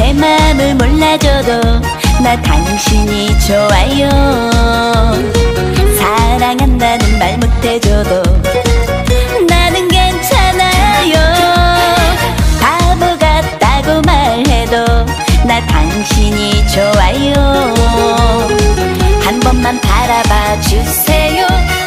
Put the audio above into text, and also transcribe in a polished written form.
제 마음을 몰라줘도 나 당신이 좋아요. 사랑한다는 말 못해줘도 나는 괜찮아요. 바보 같다고 말해도 나 당신이 좋아요. 한 번만 바라봐 주세요.